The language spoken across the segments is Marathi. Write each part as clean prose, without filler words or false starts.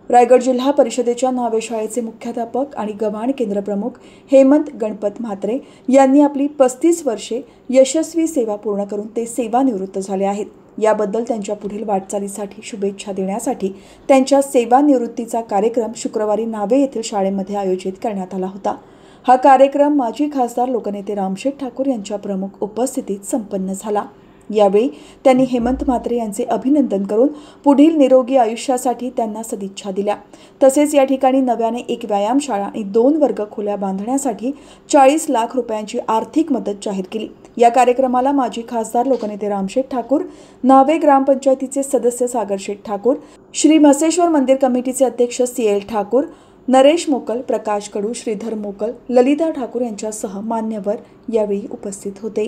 रायगड जिल्हा परिषदेच्या न्हावे शाळेचे मुख्याध्यापक आणि गव्हाण केंद्रप्रमुख हेमंत गणपत म्हात्रे यांनी आपली 35 वर्षे यशस्वी सेवा पूर्ण करून ते सेवानिवृत्त झाले आहेत। याबद्दल त्यांच्या पुढील वाटचालीसाठी शुभेच्छा देण्यासाठी त्यांच्या सेवानिवृत्तीचा कार्यक्रम शुक्रवारी न्हावे येथील शाळेमध्ये आयोजित करण्यात आला होता। हा कार्यक्रम माजी खासदार लोकनेते रामशेठ ठाकूर यांच्या प्रमुख उपस्थितीत संपन्न झाला। यावेळी त्यांनी हेमंत म्हात्रे यांचे अभिनंदन करून पुढील निरोगी आयुष्यासाठी त्यांना सदिच्छा दिल्या। तसेच या ठिकाणी नव्याने एक व्यायामशाळा आणि 2 वर्गखोल्या बांधण्यासाठी 40 लाख रुपयांची आर्थिक मदत जाहीर केली। या कार्यक्रमाला माजी खासदार लोकनेते रामशेठ ठाकूर, न्हावे ग्रामपंचायतीचे सदस्य सागरशेठ ठाकूर, श्री म्हसेश्वर मंदिर कमिटीचे अध्यक्ष CL ठाकूर, नरेश मोकल, प्रकाश कडू, श्रीधर मोकल, ललिता ठाकूर यांच्यासह मान्यवर यावेळी उपस्थित होते।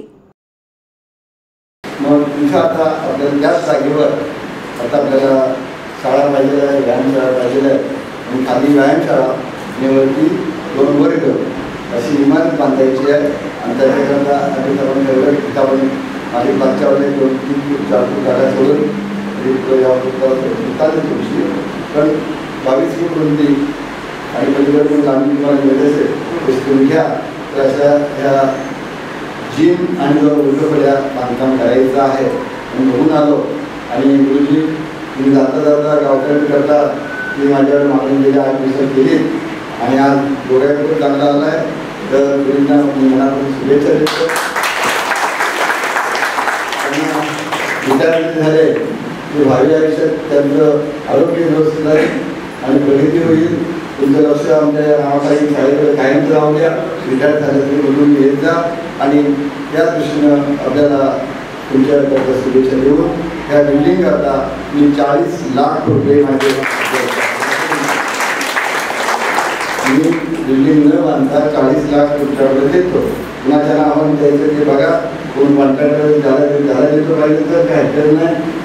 मग तिथं आता आपल्याला त्याच जागेवर आता आपल्याला शाळा पाहिजे आहे, व्यायामशाळा पाहिजे आहे आणि खाली व्यायामशाळा आणि वरती 2 वर्ग अशी इमारत बांधायची आहे। आणि त्याच्याकरता आधी आपण ठरवलं की आपण माझी मागच्यावर 2-3-4 फूट जागा सोडून चालेल थोडीशी, पण 22 फूट रुंदी आणि पलीकडून लांबी तुम्हाला मिळत असेल तशी तुम्ही घ्या। तर अशा ह्या जिम आणि वर्गखोल्या बांधकाम करायचं आहे आणि बघून आलो आणि गुरुजी तुम्ही जाता जाता गावकरी करता की माझ्याकडे मागणी गेली 8 दिवसात केली आणि आज डोळ्याकडे चांगला आला आहे। तर गुरुजींना मनापासून शुभेच्छा देतो आणि विद्यार्थी झाले की भावी आयुष्यात त्यांचं आरोग्य व्यवस्थित आहे आणि प्रगती होईल। तुमचं लक्ष आमच्या नावाखाली शाळेकडे कायम राहू द्या। विद्यार्थ्यांना बोलून येत जा आणि त्या दृष्टीनं आपल्याला तुमच्याकडे शुभेच्छा देऊन ह्या बिल्डिंग करता मी 40 लाख रुपये माझे मी बिल्डिंग न बांधता 40 लाख तुमच्याकडे देतो। कुणाच्या नावाने द्यायचं ते बघा, कोण कॉन्ट्रॅक्टर झाला देतो पाहिजे तर काही हरकत नाही।